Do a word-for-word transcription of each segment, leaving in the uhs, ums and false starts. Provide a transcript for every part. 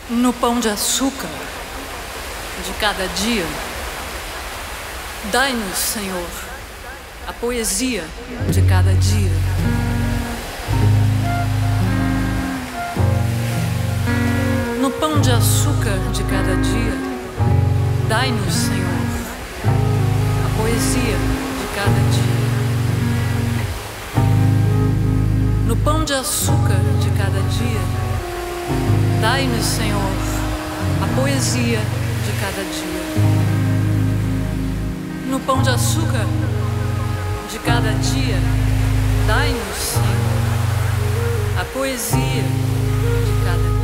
No pão de açúcar de cada dia, dai-nos, Senhor, a poesia de cada dia. No pão de açúcar de cada dia, dai-nos, Senhor, a poesia de cada dia. No pão de açúcar de cada dia, dai-nos, Senhor, a poesia de cada dia. No pão de açúcar de cada dia, dai-nos, Senhor, a poesia de cada dia.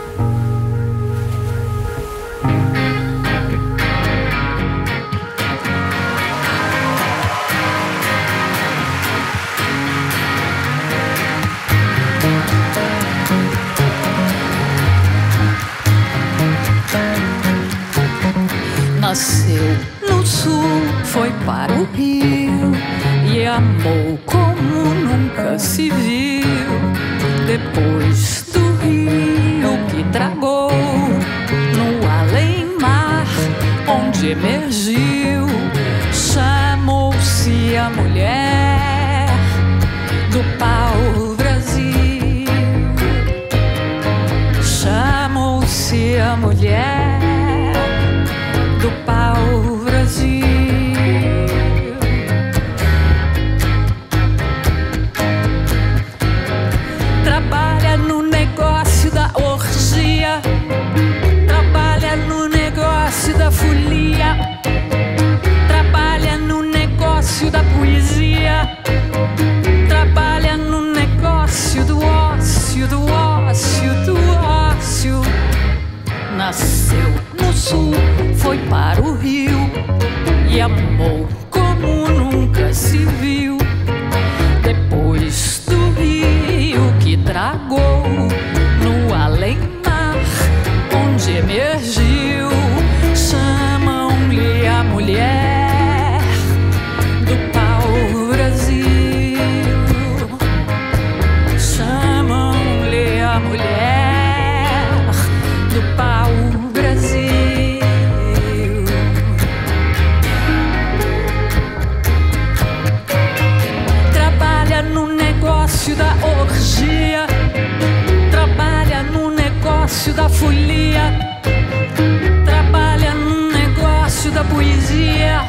Nasceu no sul, foi para o Rio e amou como nunca se viu. Depois do rio que tragou no além-mar, onde emergiu, chamou-se a mulher do pau-brasil. Chamou-se a mulher do pau-brasil. Trabalha no negócio da orgia, trabalha no negócio da folia, trabalha no negócio da poesia, trabalha no negócio do ócio, do ócio, do ócio. Nasceu no sul, foi para o rio e amou como nunca se viu. Depois do rio que tragou no além-mar, onde emergiu, chamam-lhe a mulher do pau-brasil. Chamam-lhe a mulher do pau-brasil. Da orgia, trabalha no negócio da folia, trabalha no negócio da poesia,